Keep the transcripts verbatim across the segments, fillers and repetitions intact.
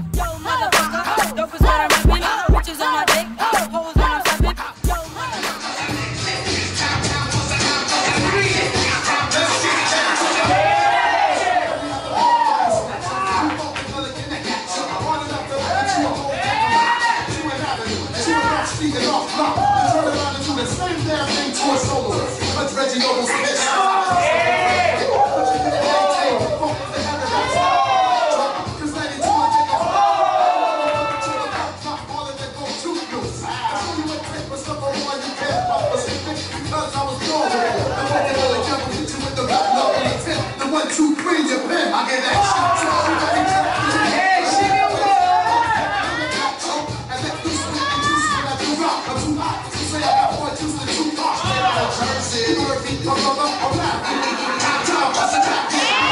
Yo, motherfucker, dope is what I'm rapping. Bitches on my dick, hoes when I'm stepping. Yo, Two, three, your pen. I get that shit. Hey, shit, you and that loose with and juice when I do rock. I'm too hot. So say I got more juice than two pops. I'm Jersey, Murphy, I'm I'm I'm rap. Top top, what's the top?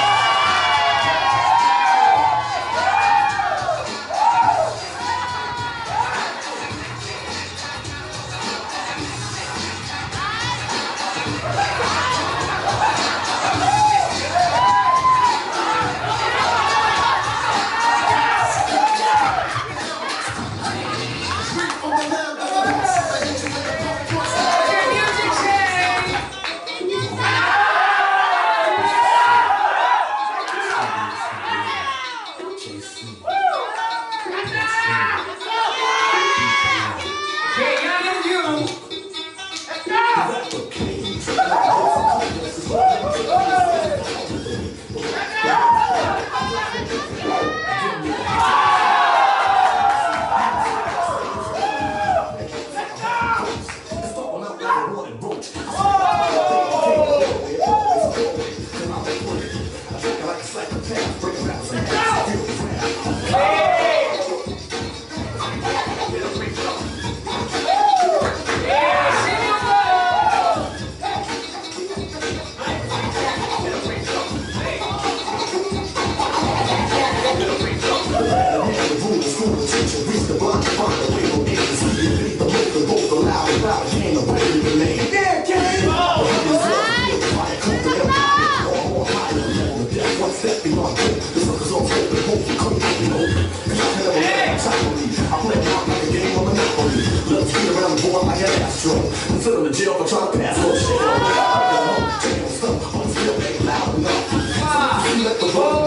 Consider the jail for trying to pass no shit. Damn, stuff, I'm still ain't loud enough. Let the